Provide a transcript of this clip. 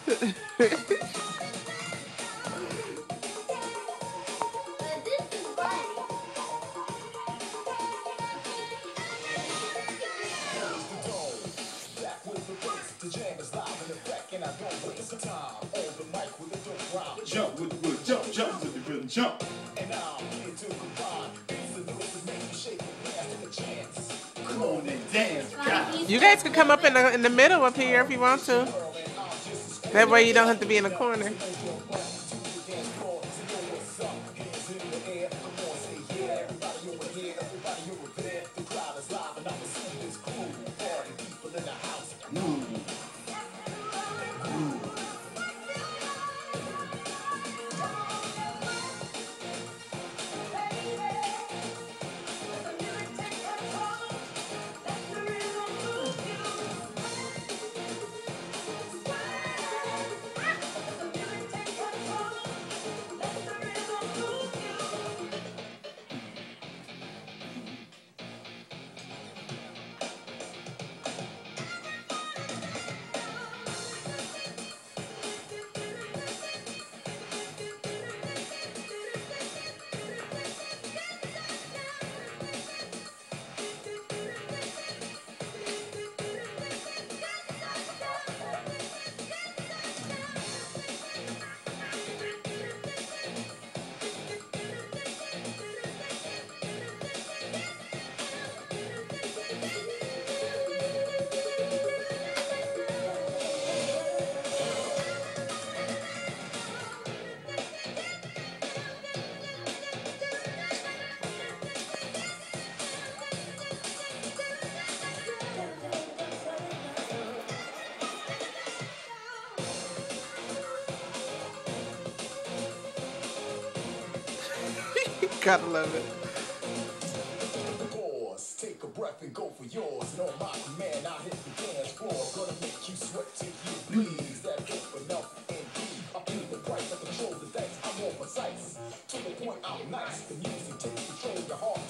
Jump with the wood, jump, jump with the rhythm, jump. Come on and dance, guys. You guys can come up in the middle up here if you want to. That way you don't have to be in the corner. Gotta love it. Take a breath and go for yours. And on my command, I hit the dance floor. Gonna make you sweat till you bleed. That dope enough indeed. I pay the price, I control the dice. I'm more precise. To the point, I'm nice. The music takes control of your heart.